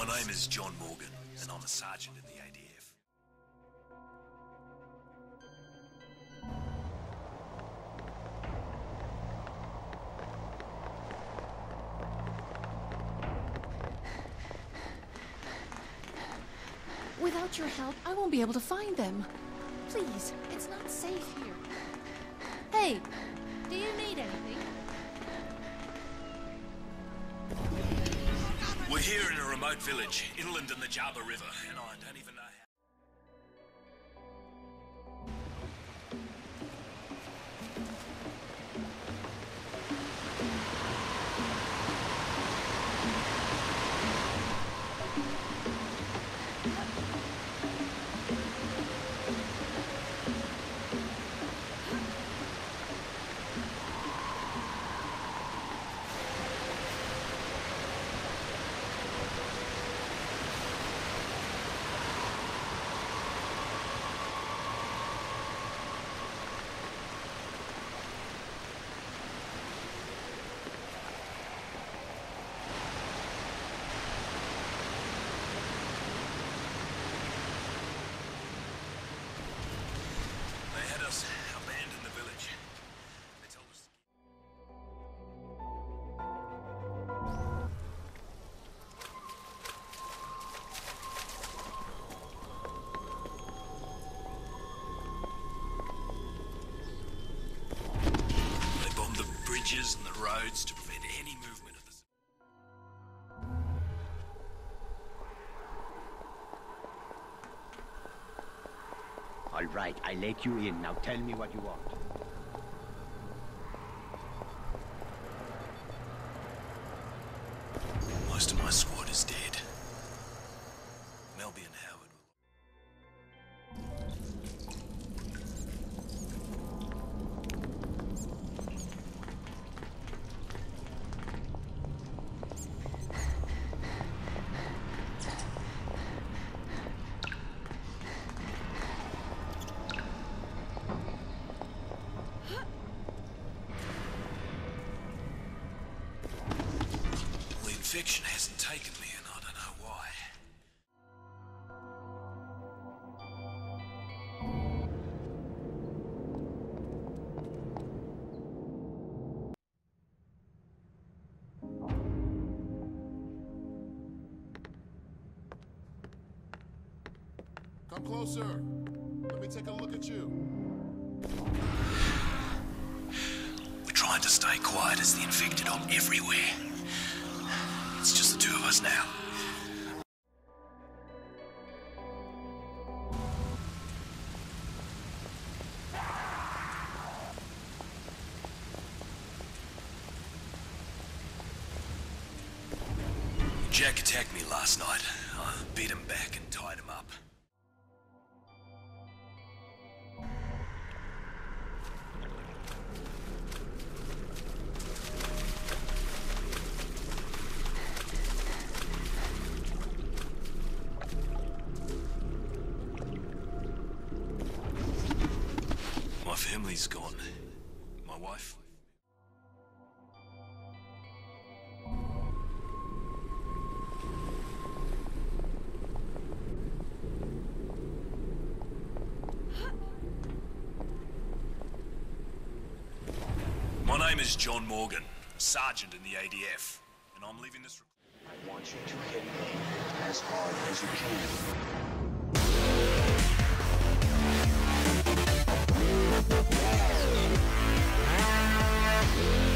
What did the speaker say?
My name is John Morgan, and I'm a sergeant in the ADF. Without your help, I won't be able to find them. Please, it's not safe here. Hey, do you need anything? We're here in a remote village, inland in the Java River, and I don't even know how. They had us abandon the village. They told us they bombed the bridges and the roads to prevent any movement of the... All right, I let you in. Now tell me what you want. Most of my squad is dead. Melby and Howard will... The infection hasn't taken me, and I don't know why. Come closer. Let me take a look at you. We're trying to stay quiet as the infected are everywhere. It's just the two of us now. Jack attacked me last night. I beat him back and tied him up. My family's gone. My wife. My name is John Morgan, sergeant in the ADF, and I'm leaving this... I want you to hit me as hard as you can.